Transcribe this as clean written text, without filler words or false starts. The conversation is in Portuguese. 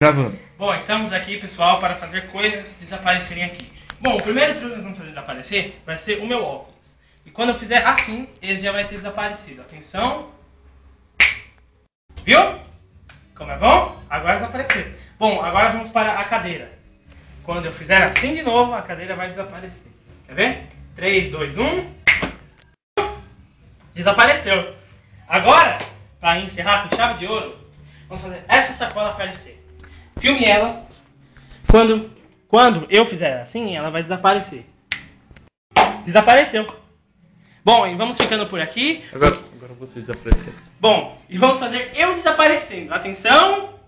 Gravando. Bom, estamos aqui, pessoal, para fazer coisas desaparecerem aqui. Bom, o primeiro truque que nós vamos fazer desaparecer vai ser o meu óculos. E quando eu fizer assim, ele já vai ter desaparecido. Atenção. Viu? Como é bom? Agora desapareceu. Bom, agora vamos para a cadeira. Quando eu fizer assim de novo, a cadeira vai desaparecer. Quer ver? 3, 2, 1. Desapareceu. Agora, para encerrar com chave de ouro, vamos fazer essa sacola aparecer. Filme ela. Quando eu fizer assim, ela vai desaparecer. Desapareceu. Bom, e vamos ficando por aqui. Agora você desapareceu. Bom, e vamos fazer eu desaparecendo. Atenção.